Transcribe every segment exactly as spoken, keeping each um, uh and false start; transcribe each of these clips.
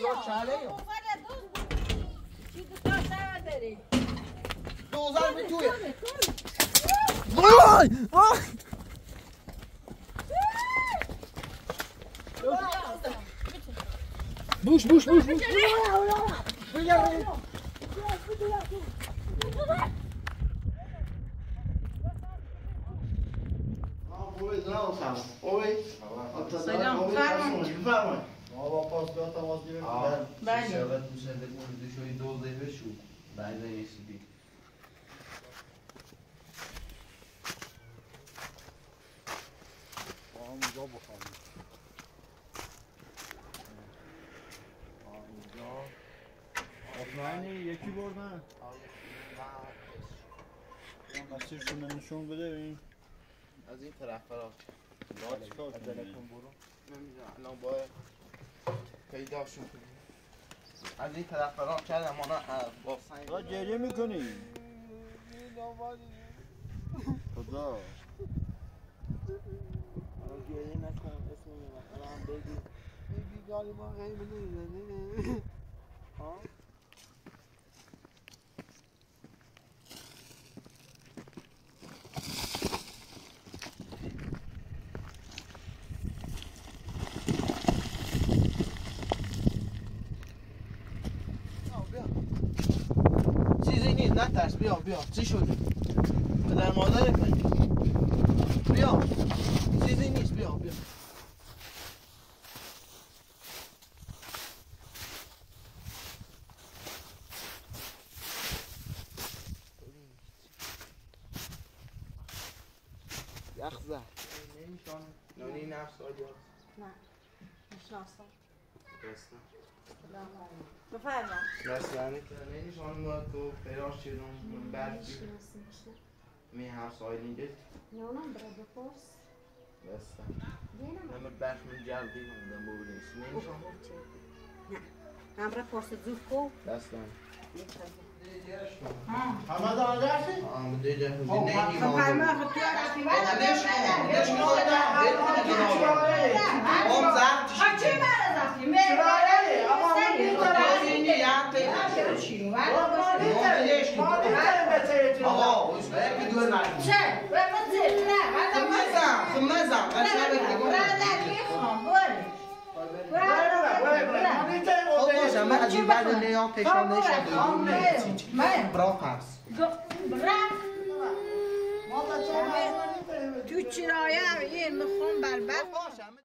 بسیار چاله یا چی دو تا سر داری دوزار به توی وای وای بوش بوش بوش بوش بگرد سلام فرمان ما با پاسگاه تماس گرفتیم بله شرکت مشترک مورد شوی دو دقیقه شو بعد رسیدی با هم اینجا بخوابیم اینجا مطمئنی یکی بردن مسیرشون رو نشون بده ببین از این طرف فرار باید چیکار کنیم برو نمیدونم الان باید پیداشون کنیم از این طرف فرار کردم اونا با سنگ باید گریه میکنی خدا گریه نکن اسم مثلا هم بگی بگی گالی ما خیلی بلوزنه ها چیزی نیست نترس بیا بیا چی شده پدر مادر کنی بیا چیزی نیست بیا بیا یخ زد نمیشانه نانی نفس آجاز نه میشناسم بستم بفرما بستنه که نمیشانه باید تو پیراش چیدون برد می هفت سایل اینجا نه اونم برای بپرس بستم دینم نمر برد من جلدی موندم بودیست نمیشانه نه برای پرس زود کو بستم همه داره درسی؟ آم دیگه خب نمیشانه فرما خود تو رفتی بعد آم زفت ها چی برای زفتی؟ چرایی؟ اما من تو اینی یه چرا چی رو؟ آقا که دور نکنی چه؟ بفرد زیر نه خب مزم خب مزم قشنگ بگم برادر میخوام بره خب باشم من از این بعد نیام پشم نشم برا پس تو چرایم یه میخوام بربر باشم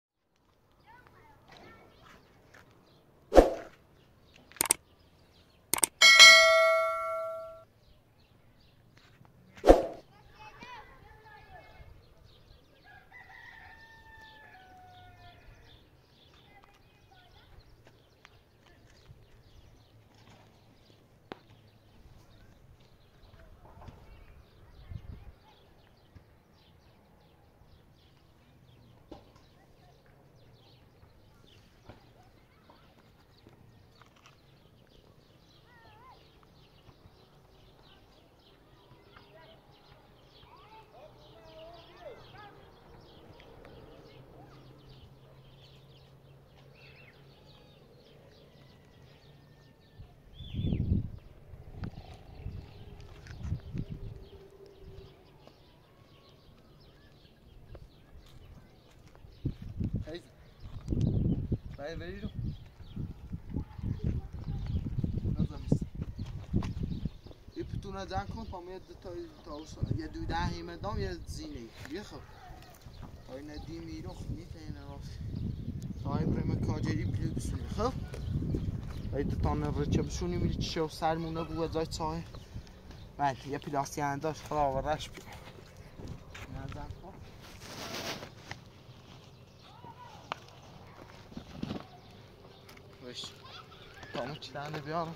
باید بری رو نظامیست یه پتونه زن کن پا میاد دو تا تاوش یه دو ده هیمه دام یه زینه یه خب های ندیم ایرو خب میتونه های بریم کاجری بلیو بسونه خب های دو تا نورچه بسونی میری چیشه و سرمونه بو ازای چاه بله یه پلاسی انداش خدا ورش بیا نزن کن وش تامو چی دنده بیارم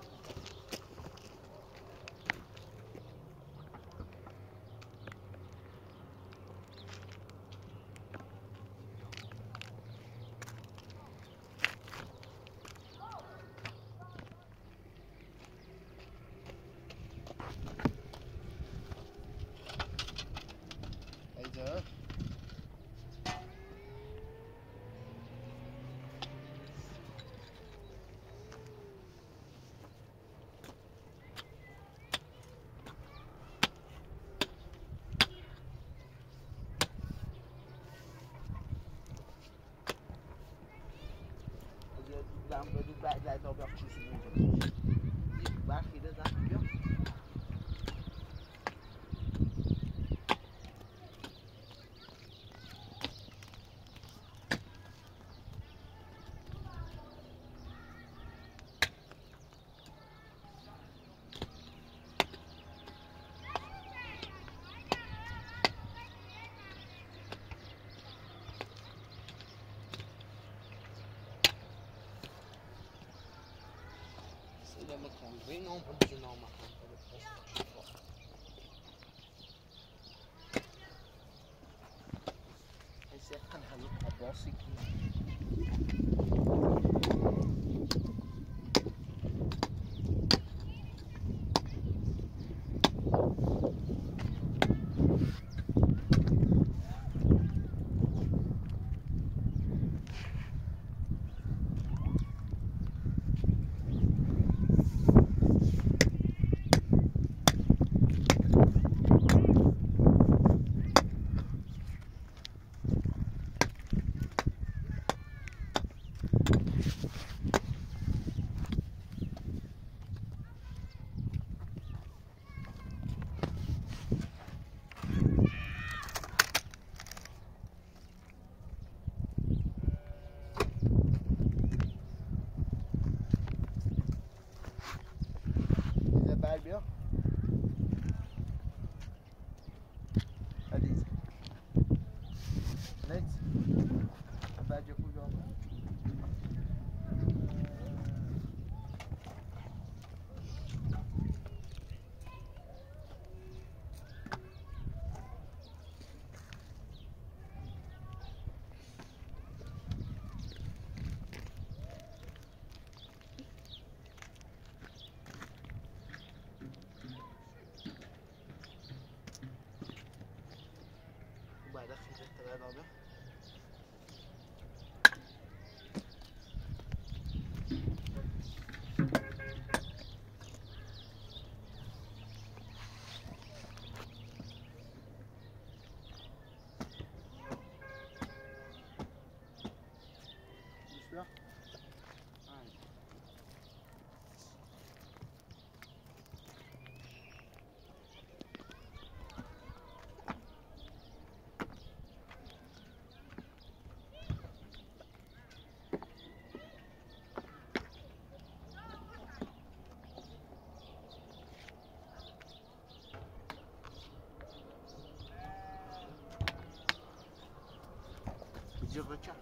ایجا دم بدو بعد زد آب یک چیزی میگه برخی ده زن بیا Vem não, pode não, uma esse é a razão da bossa aqui. بیا حدیث نت بعد کجا Bıçak.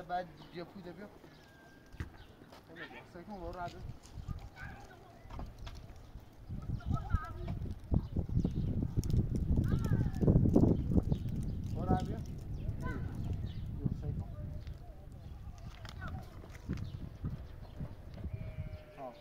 بعد بیا پوده بیا سکن برو عدد برو عدد بیا بیا سکن ها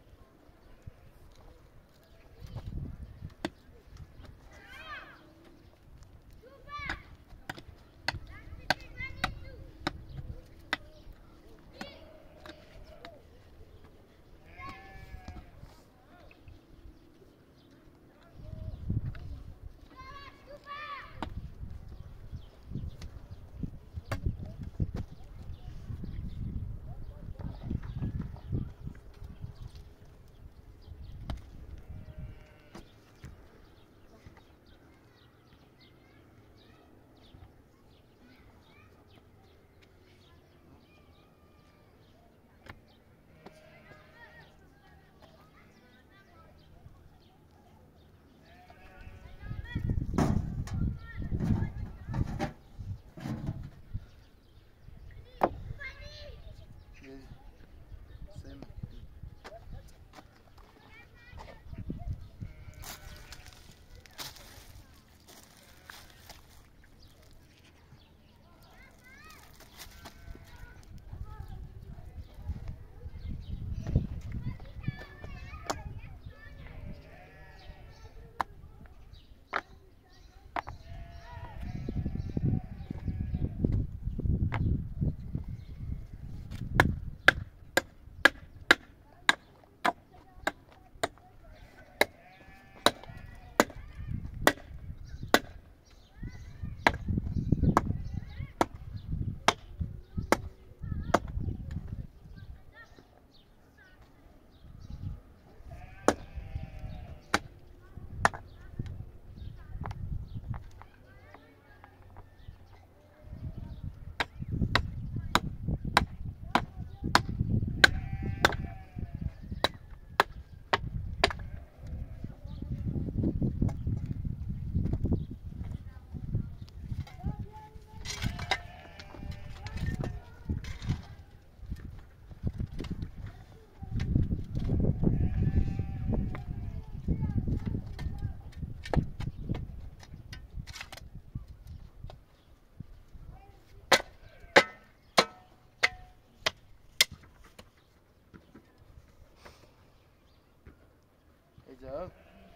Joe,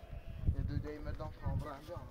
je doet die met dan gewoon branden.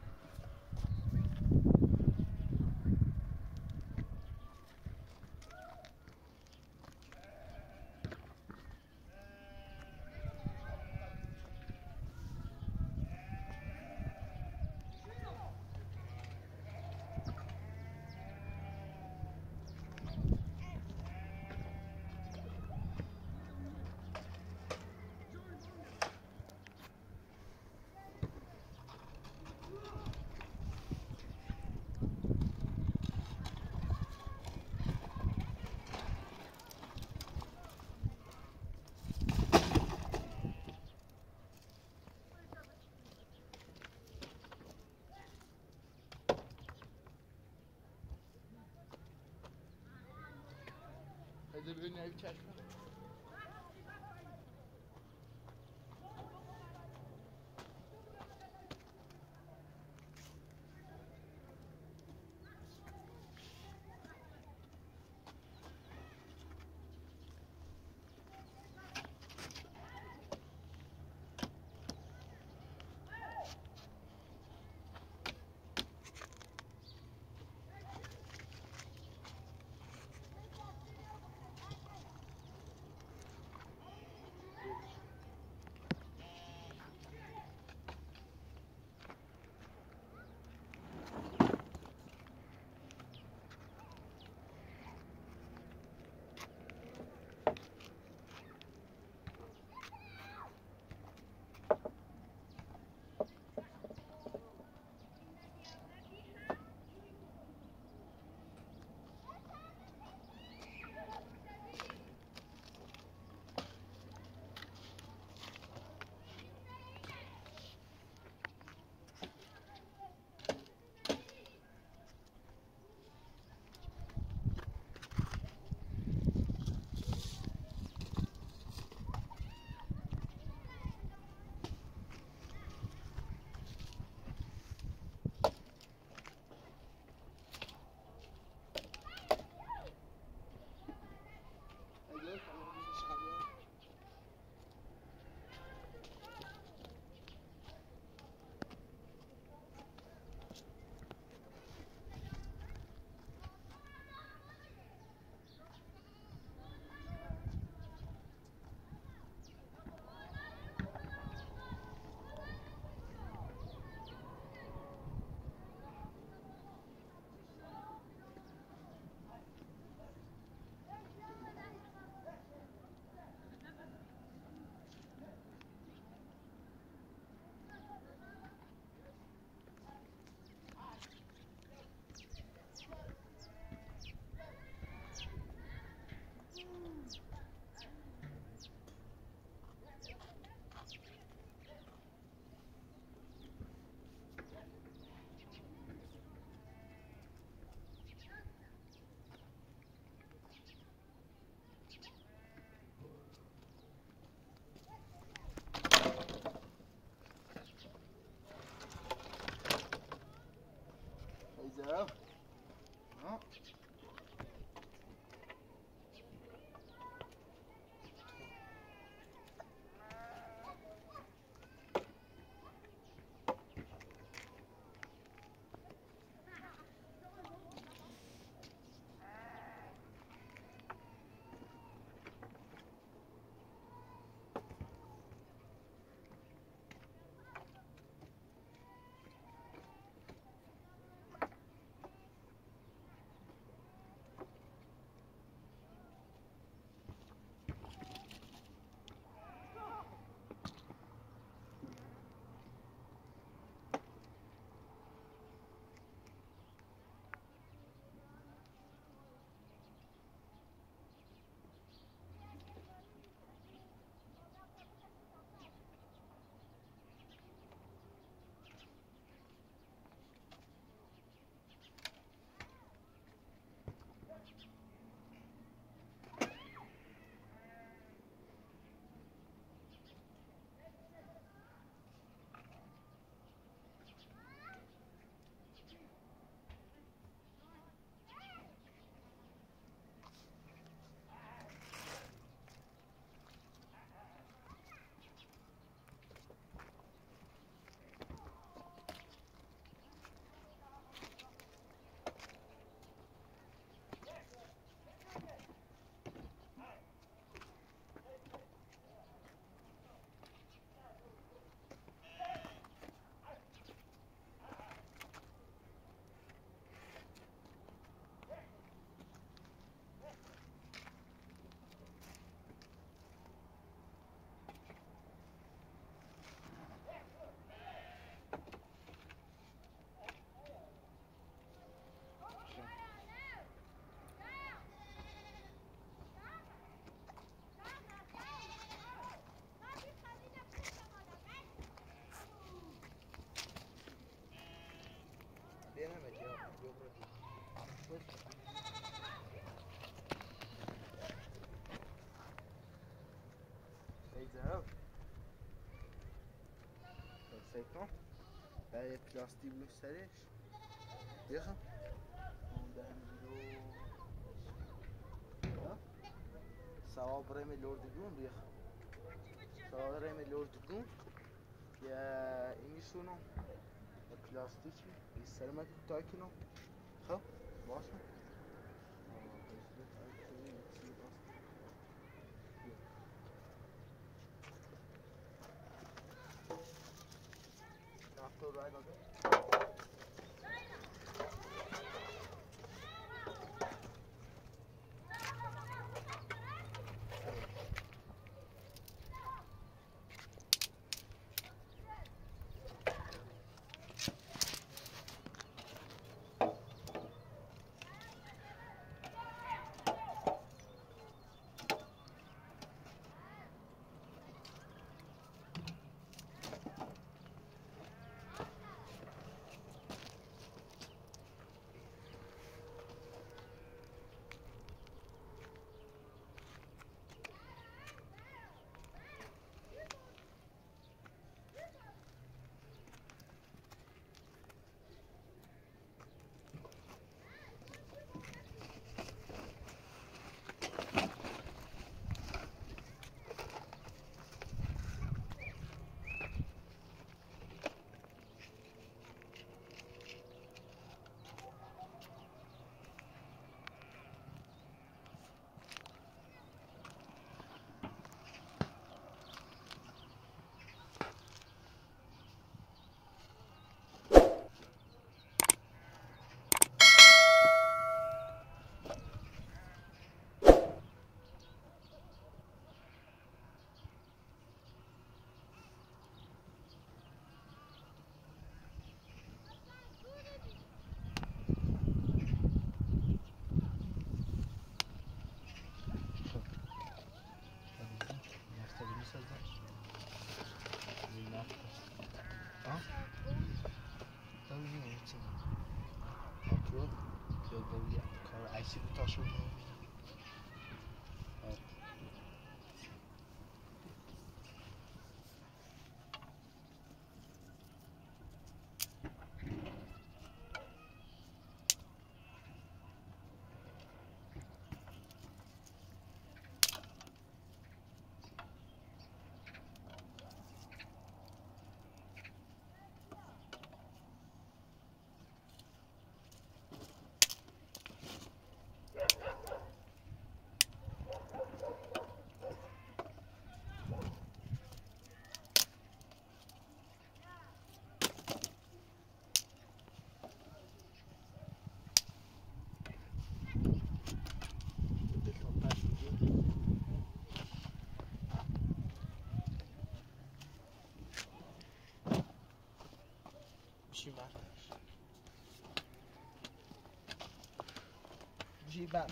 Hadi bir önüne bir çarpma. میذارم فکر کن برای پلاستی بلو سرش بخم موندن رو سواب رمی لردگون بخم سواب رمی لردگون یا اینیشونو پلاستیکی سرمه کوتاه کنم خب باشه After right on it. عکسی کوتاه شد چی بردش چی بردش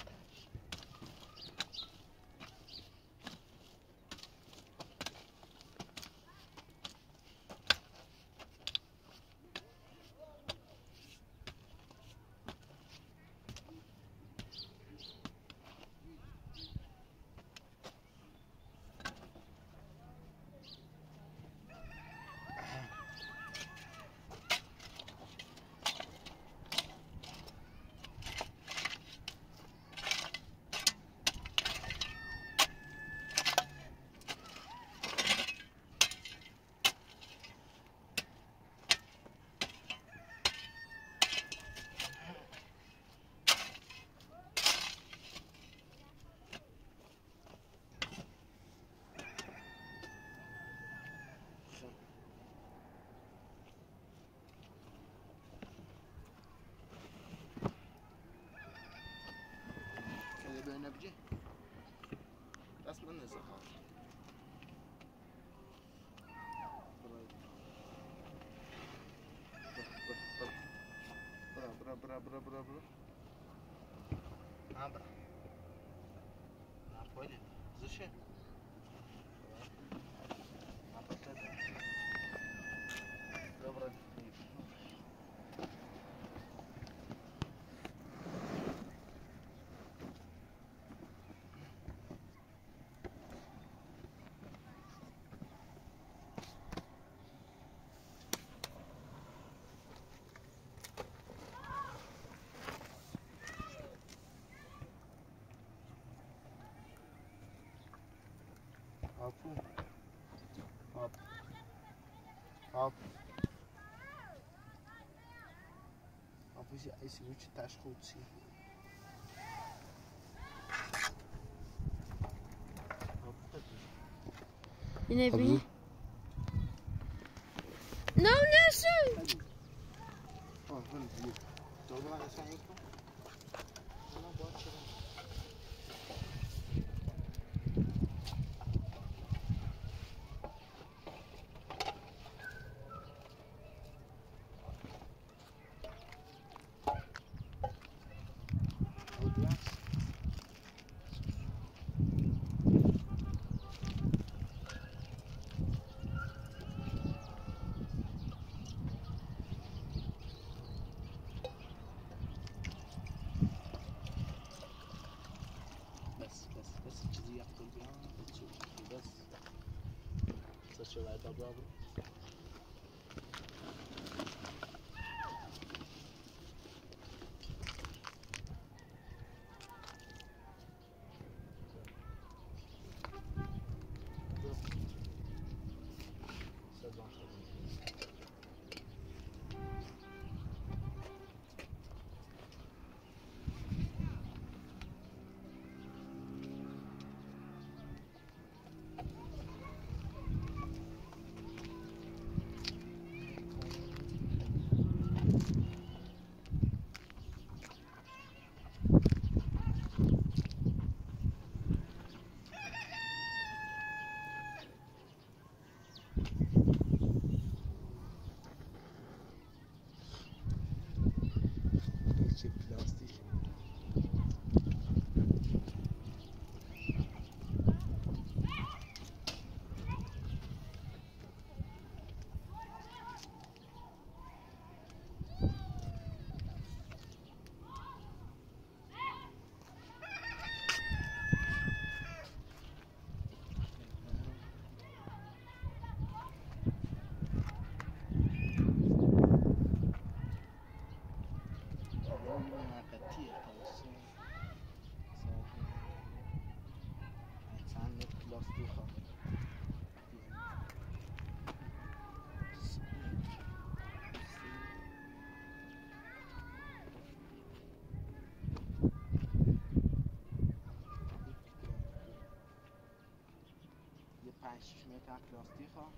نبجه دست من نزد برا برا برا برا برا ها برا نپویده زشه برا برا هاپو هاپ هاپ هاپو zie is moet je thuis goed zien. یه نبینی؟ نه نسو آه بله دیگه دارو من قشنگ کن الان باید شدم Bravo. پنج متر پلاستیک ها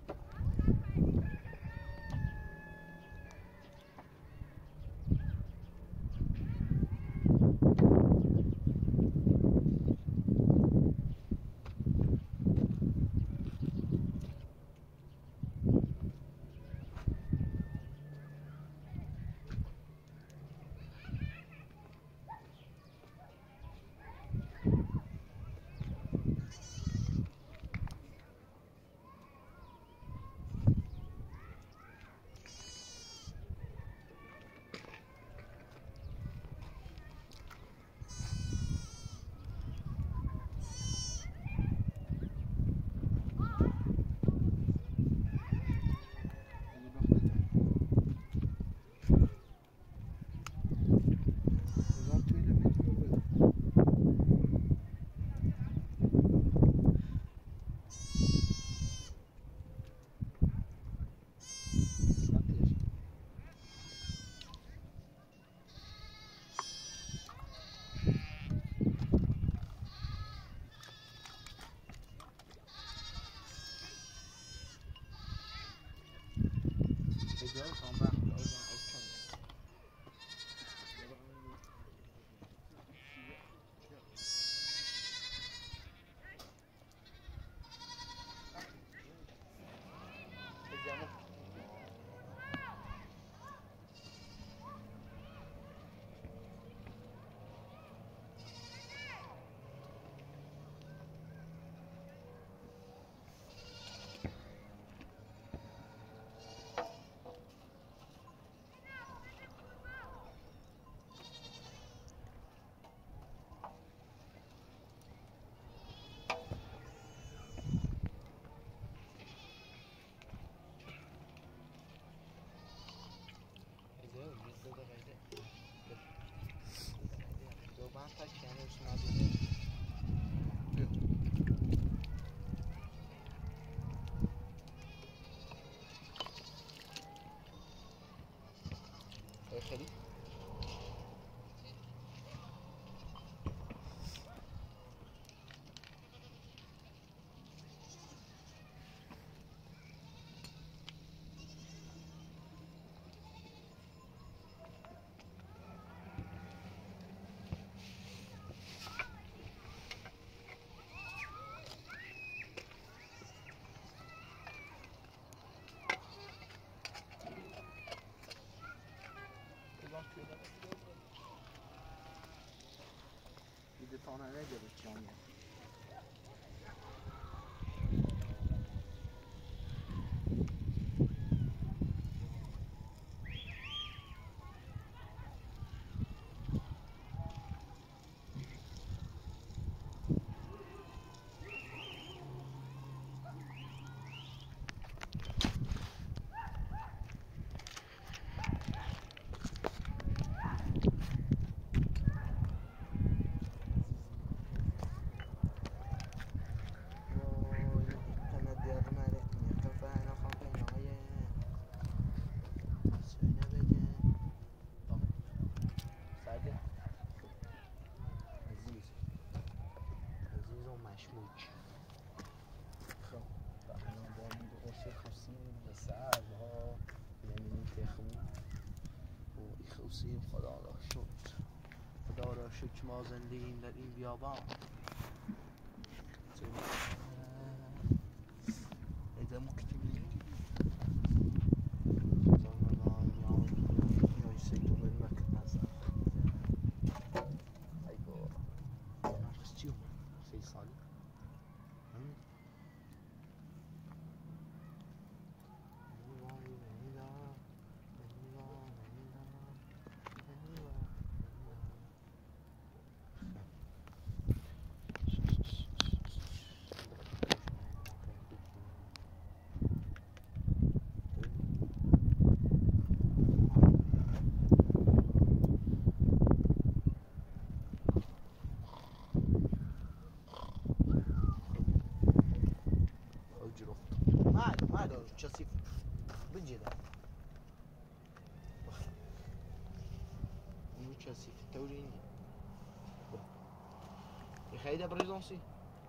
خانه نگرد جانیه خدا را شکر خدا را شکر ما زندگیم در این بیابان ایده مکتوبی زمان یا سیدون المکتب ایگو نفس چیوم سی سالی کسی بنجده اونو کسی توری نی بخیده بریزانسی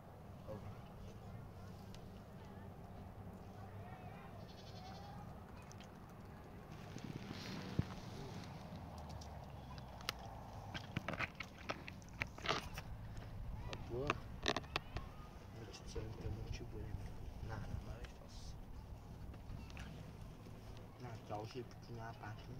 ابوه مچت سنت موچی بریم نه نه برای فاس نه جاوشی بکنه پاکی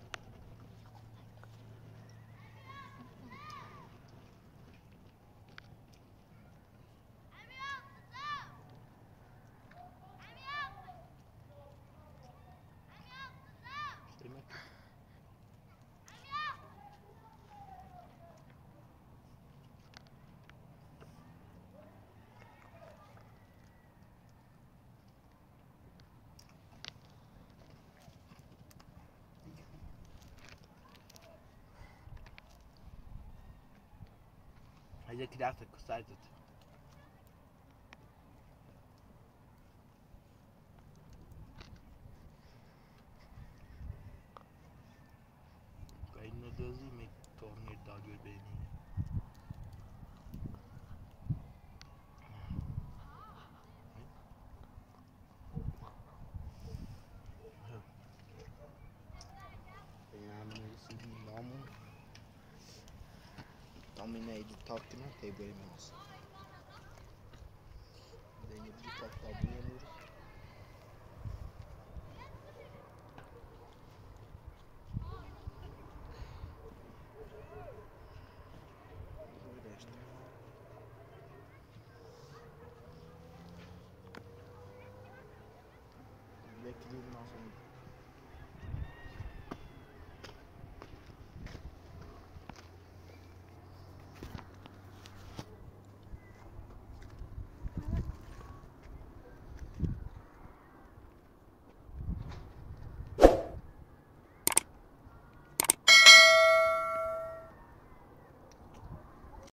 هذا كده عارفك كسرت كأنه دوزي ميك كورنر داجر بيني يعملوا يسيبوا نامو dominate the talking at table mouse. Then you just talk about me and Bekleyelim aslında.